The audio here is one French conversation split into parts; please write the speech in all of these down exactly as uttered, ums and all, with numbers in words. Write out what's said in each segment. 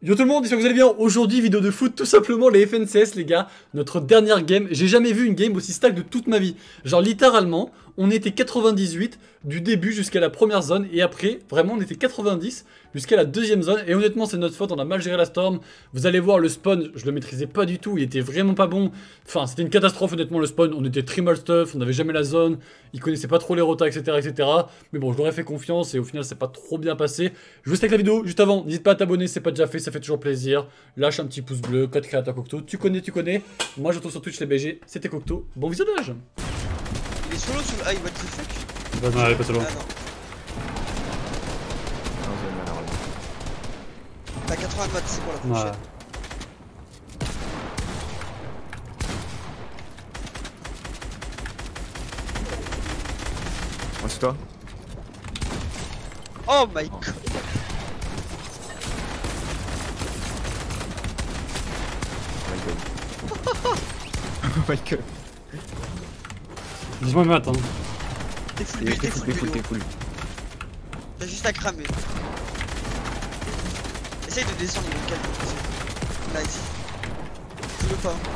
Yo tout le monde, j'espère que vous allez bien. Aujourd'hui, vidéo de foot, tout simplement les F N C S les gars. Notre dernière game, j'ai jamais vu une game aussi stack de toute ma vie. Genre littéralement, on était quatre-vingt-dix-huit du début jusqu'à la première zone. Et après, vraiment on était quatre-vingt-dix jusqu'à la deuxième zone. Et honnêtement c'est notre faute, on a mal géré la storm. Vous allez voir le spawn, je le maîtrisais pas du tout, il était vraiment pas bon. Enfin c'était une catastrophe honnêtement le spawn, on était très mal stuff, on n'avait jamais la zone. Il connaissait pas trop les rotas etc etc. Mais bon je leur ai fait confiance et au final c'est pas trop bien passé. Je vous laisse avec la vidéo, juste avant, n'hésite pas à t'abonner si c'est pas déjà fait, ça fait toujours plaisir. Lâche un petit pouce bleu, code créateur Cocteau, tu connais, tu connais. Moi je retrouve sur Twitch les B G, c'était Cocteau, bon visionnage. Il est solo sous le high, what the fuck? Bah non, elle est pas solo. Ah non. T'as quatre-vingts watts, c'est pour la prochaine. Ouais. En dessous de toi. Oh my god. Oh my god. Dis-moi mais attends. T'es full T'es build, t'es full, full t'es full, t'es build. full. T'as juste à cramer. Essaye de descendre, il est calme. Nice. Je veux pas.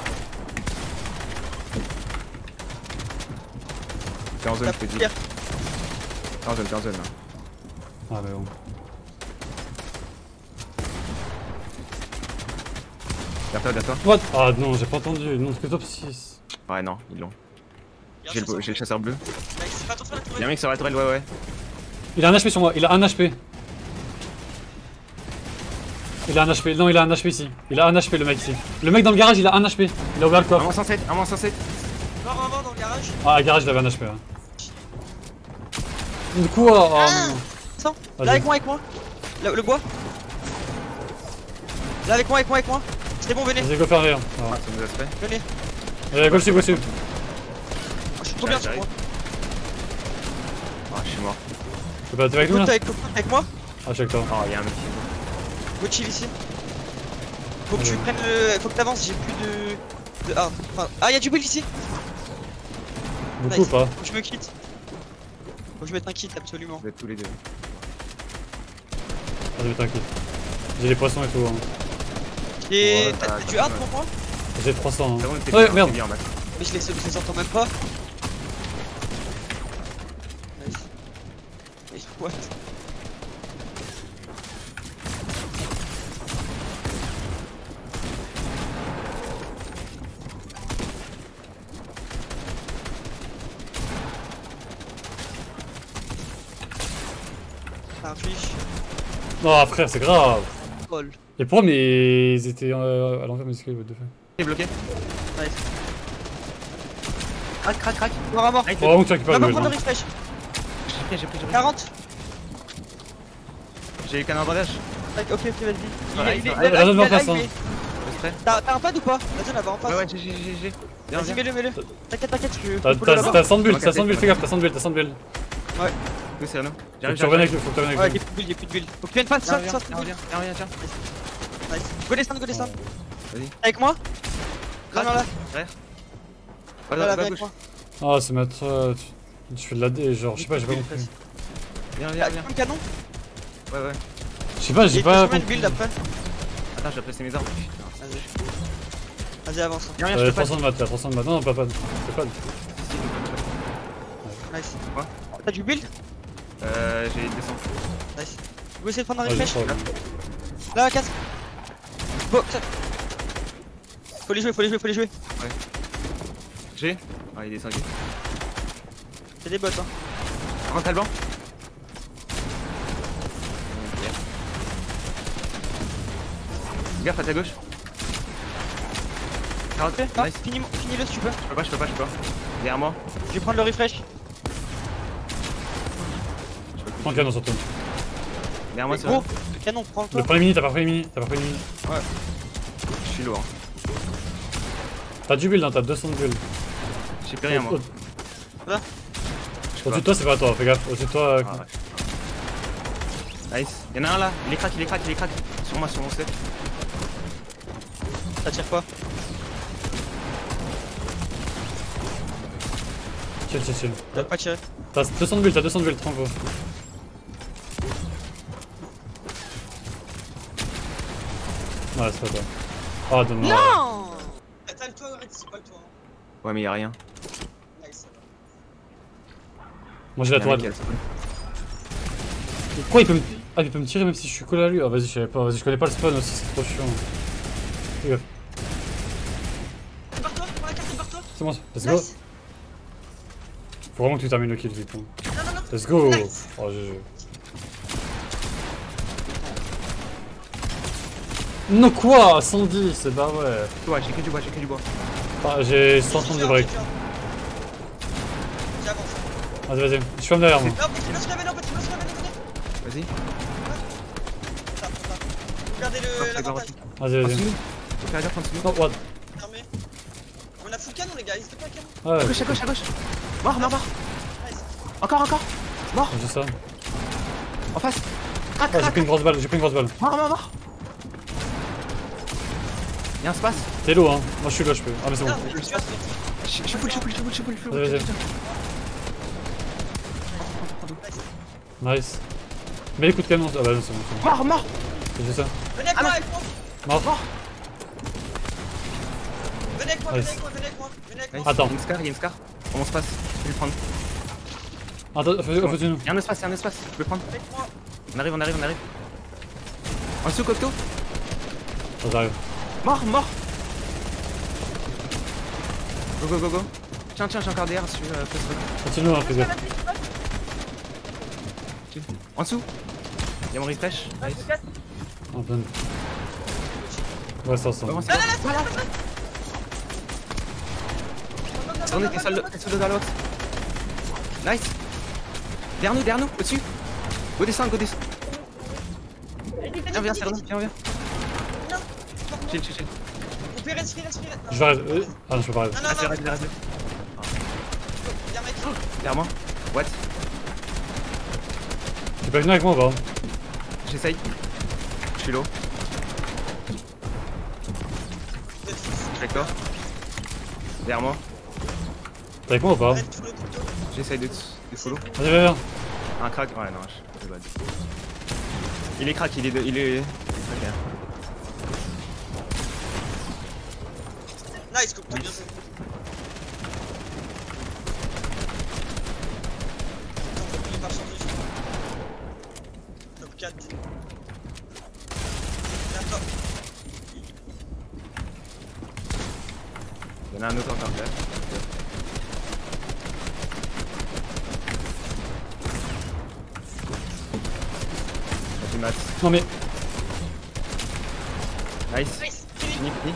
T'es en zone, La je te dis. pierre. T'es en zone, t'es en zone là. Ah mais bon. Derrière toi, derrière toi. What? Ah non, j'ai pas entendu, non c'est que top six. Ouais, non, ils l'ont. J'ai Regarde le, j'ai le chasseur bleu. ça, Nice, fais attention à la tourelle. Y'a un mec sur la tourelle, ouais, ouais. Il a un H P sur moi, il a un H P. Il a un H P, non il a un H P ici. Il a un H P le mec ici. Le mec dans le garage il a un H P. Il a ouvert le Un coffre. moins cent sept, un moins cent sept. Va, va, va dans le garage. Ah le garage il avait un H P ouais. Du coup, oh, oh Ah. non. Attends, Vas-y. là avec moi, avec moi. Là, le bois. Là avec moi, avec moi, avec moi. C'est bon, venez, Vas-y go faire rire. Ah, ça nous a fait. venez. Allez go dessus, go dessus. Oh, je suis trop bien sur J'arrive. moi. Ah, je suis mort. Tu peux pas t'es avec nous là? Écoute avec, avec moi. Ah je suis avec toi. Oh, y'a un mec qui Go chill ici. Faut que tu Ouais. prennes le. Faut que t'avances, j'ai plus de. de... Ah, enfin. Ah, y'a du build ici. Beaucoup ou Nice. pas? Faut que je me quitte. Faut que je mette un kit absolument. vous êtes tous les deux. Vas-y t'inquiète. J'ai les poissons et tout hein. Et Ouais, t'as t'as- t'as t'as du hard pas pour moi? J'ai trois cents C'est hein. bon, t'es Ouais bien, merde. t'es bien, Max. Mais je les, je les entends même pas. Nice. Mais what? Un fiche. Non frère c'est grave. Troll. Et pourquoi mais ils étaient euh, à l'envers mais escaliers what the fuck. Il est bloqué. Nice. Crac, crac, crac. Mort à mort. Arrête, Faut vraiment que tu récupères Va le pas build prendre le hein. refresh. J'ai pris, j'ai pris, j'ai pris. quarante. J'ai eu qu'un bandage. Ok, ok, vas-y. Il Ouais, est- il est- ouais, il la est- zone il va est- en face, il hein. est- Je suis prêt. T'as t'as un pad ou pas? La zone elle va en face. Ouais, ouais, j'ai, j'ai, j'ai, j'ai. Viens, Vas-y, viens. mets-le, mets-le. T'inquiète, t'inquiète, je T'as peux t'as- là-bas. t'as cent build, On va t'as cent build, capter. fais gaffe, t'as cent build, t'as cent build. Ouais, Où c'est Renaud? Faut que J'arrive, tu reviennes avec j'arrive. lui, faut que tu reviennes ouais, avec y'a lui. plus de build, y'a plus de build. Faut que tu viennes pas, Viens, ça, viens, ça, viens, viens, viens, viens, viens. Nice. Go descendre, go descendre. Vas-y. Avec moi? Non, non, là. Derrière. Là, Voilà, là, va à avec gauche. moi. Ah c'est mettre... euh, tu... tu fais de la D genre, je sais pas, j'ai pas compris. Viens, Y'a viens, viens. un canon? Ouais, ouais. Je sais pas, Et j'ai tu pas combien de compris. build après? Attends, j'ai placé mes armes. Vas-y. Vas-y, avance. Viens, viens, Euh, je te passe. trois cents de maths, là, trois cents de maths. Non, non, pas pas. C'est pas. Nice. Quoi? T'as du build? Euh, j'ai une descente. Nice. Tu veux essayer de prendre un Vas-y, refresh? prends. Là, casse. Bon, ça. Faut les jouer, faut les jouer, faut les jouer. J'ai. Ah, il est descendu. C'est des bots, hein. Rentre à le banc. Gaffe à ta gauche. quarante. Ah, Nice. finis- Finis-le si tu peux. Je peux pas, je peux pas, je peux pas. Derrière moi. Je vais prendre le refresh. Prends le canon sur toi. Derrière moi, Mais c'est gros, vrai. le canon, prends-le-toi. Le premier mini, t'as pas pris les mini, t'as pas pris les mini. Je suis lourd. T'as du build, hein, t'as deux cents de build. J'ai plus rien, moi. Au- Là. Au-dessus de toi, c'est pas à toi, fais gaffe. Au-dessus de toi. euh, Ah, ouais. Nice. Y'en a un là. Il est crack, il est crack, il est crack. Sur moi, sur mon set. Ça tire pas. Chill, chill, chill. T'as pas tiré. T'as deux cents de build, t'as deux cents de build, tranquille. Ouais, c'est pas toi. Ah, dommage. Non. Attends, toi, arrête, c'est pas toi. Hein. Ouais, mais y'a rien. Nice, ça va. Moi j'ai la Y'a un mec tourelle. qui a le spawn. Pourquoi il peut me... Ah, il peut me tirer même si je suis collé à lui. Ah, vas-y, je savais pas. Vas-y, je connais pas le spawn aussi, c'est trop chiant. Fais gaffe. C'est par toi, prends la carte, c'est par toi. C'est bon, let's go. Nice. Faut vraiment que tu termines le kill vite. Hein. Non, non, non. Let's go. Nice. Oh, G G. Non, quoi cent dix, c'est bah ouais. Ouais, j'ai que du bois, j'ai que du bois. Ah, j'ai cent trente de break. J'avance. Vas-y, vas-y. Je ferme derrière moi. Non, petit lance la veine, petit lance la veine, venez. Vas-y. Ça, ça. Regardez Hop, le c'est bon, l'avantage. Vas-y, En vas-y. dessous nous. Faut faire gaffe en dessous nous. Oh, what? Fermé. On a full canon, les gars, n'hésitez pas à canon. Ah À ouais, gauche, à gauche, à gauche. Mort, mort, mort. Nice. Encore, encore. Mort. j'ai ça. En face. Crac, Ah, j'ai crac. pris une grosse balle, j'ai pris une grosse balle. Mort, mort, mort. Y'a un space. T'es low, hein. Moi je suis là, je peux. Ah, mais c'est bon. Non, mais tu vois, Je je suis full, je suis full, je suis full, je suis full, je suis full. Vas-y, vas-y. Nice. Mais les coups de canon. Ah, bah non, c'est bon. c'est bon. Mort, mort. J'ai juste ça. venez avec moi, avec moi. Mort. Mort. Venez avec moi, venez Nice. avec moi, venez avec moi. Venez avec moi. Nice. Attends. Y'a une scar, y'a une scar. On se passe. Je vais le prendre. Attends, fais- fais-tu nous. Y'a un espace, y'a un espace. Je vais le prendre. Avec moi. On arrive, on arrive, on arrive. En dessous, Cocteau. Ça j'arrive. Mort, mort. Go, go, go, go. Tiens, tiens, j'ai encore des R sur euh, Facebook. Continue, hein, fais gaffe. En dessous. Y'a mon refresh. Nice. En plein. Ouais, ça, ça. Avance. Voilà. On est sur le sur le l'autre. Nice. Derrière nous, derrière nous, au-dessus. Go descendre, go descendre. Viens, viens, Serno, viens, viens. Chill, chill, chill. Vous pouvez respirer, respirer. Non, Je vais arrêter. euh, Ah non, je peux pas arrêter. Non, non, Reste, non. reste, reste. Y'a un mec. Derrière moi. What? Tu peux venir avec moi ou pas? J'essaye. Je suis low. Je suis avec toi. Derrière moi. T'es avec moi ou pas? Arrête tout le couteau. J'essaye de, de solo. Vas-y, viens, viens. Un crack. Ouais, non, je c'est bad. Il est crack, il est. De, il est. Ok. Nice, couteau, bien joué. Il est pas changé. Top quatre. D'accord. Il y en a un autre encore là. Vas-y, Matt. Non, mais. Nice. Nice. Fini, fini.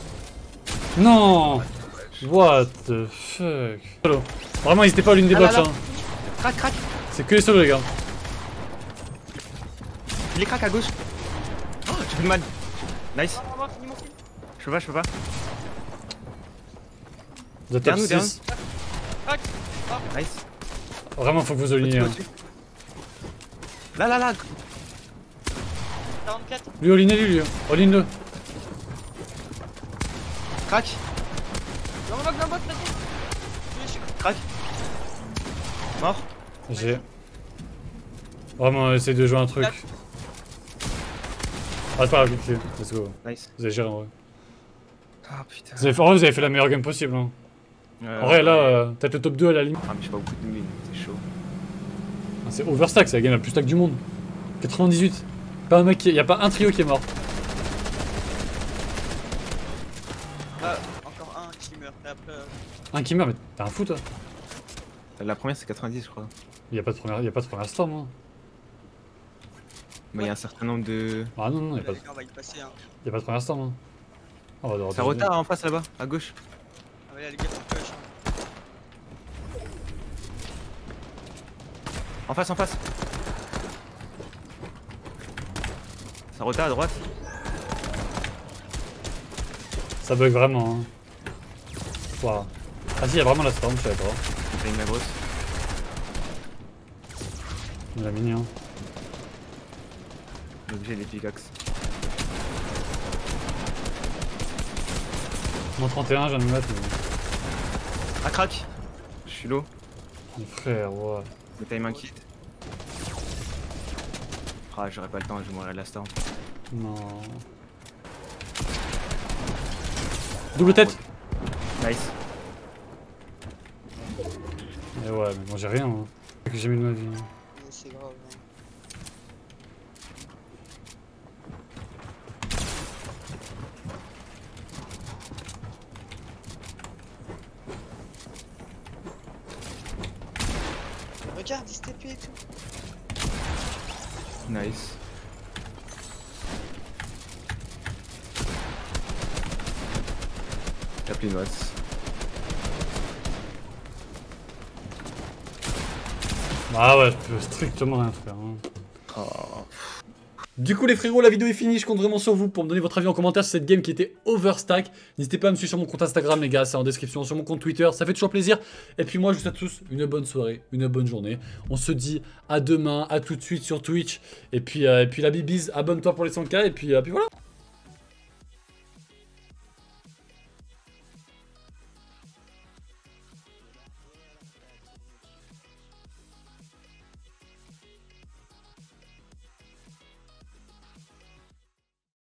Non! What the fuck? Solo. Vraiment, n'hésitez pas à l'une des Ah là box, là. hein. Crac, crac. C'est que les solos, les gars. Il est crack à gauche. Oh, j'ai fait le mal. Nice. Je peux pas, je peux pas. Vous êtes top Derrière nous, derrière six. Nice. Vraiment, faut que vous Au-dessus, aligniez. Hein. au-dessus. Là, là, là. quarante-quatre. Lui, all-in lui, lui. All-in le. Crac. Non, non, non, vas-y. Crac. Mort. J'ai. Vraiment, essaye de jouer un truc. Ah, c'est pas grave, vite, let's go. Nice. Vous avez géré en vrai. Ah putain. Vous avez fait, en vrai, vous avez fait la meilleure game possible. Hein. Euh, En vrai, là, ouais. euh, peut-être le top deux à la limite. Ah, mais j'ai pas beaucoup de mine, c'est chaud. Ah, c'est overstack, c'est la game la plus stack du monde. quatre-vingt-dix-huit. Pas un mec qui... Y'a pas un trio qui est mort. Ah, encore un qui meurt. Et après. euh, Un qui meurt, mais t'es un fou toi. La première c'est quatre-vingt-dix, je crois. Y'a pas de première, y a pas de première storm. Hein. Mais il y a un certain nombre de. Ah non, non, y'a pas, Les de... gars, on va y passer. Hein. y a pas de première storm. Hein. On va devoir Ça déjeuner. retard en face là-bas, à gauche. Ah, ouais, là, les gars, faut push. Hein. En face, en face. Ça retard à droite. Ça bug vraiment. Hein. Waouh. Ah si, y'a vraiment la storm, je savais pas. J'ai une la grosse. On l'a mini. Hein. Donc j'ai les pickaxes. Mon trente et un, je viens de me mettre. Mais... Ah, crack. Je suis low. Mon frère, ouais. Le time inquiète. Ah, j'aurais pas le temps, je mourrais de la storm. Non. Double tête. Nice. Et ouais, mais moi j'ai rien. Hein. Que j'ai jamais de ma vie. Mais c'est grave. hein. Regarde, il se T P et tout. Nice. Y'a plus de notes. Ah ouais, je peux strictement rien faire. Hein. Oh. Du coup les frérots, la vidéo est finie, je compte vraiment sur vous pour me donner votre avis en commentaire sur cette game qui était overstack. N'hésitez pas à me suivre sur mon compte Instagram les gars, c'est en description, sur mon compte Twitter, ça fait toujours plaisir. Et puis moi je vous souhaite tous une bonne soirée, une bonne journée. On se dit à demain, à tout de suite sur Twitch. Et puis, euh, et puis la bibise, abonne-toi pour les cent K et puis, euh, puis voilà.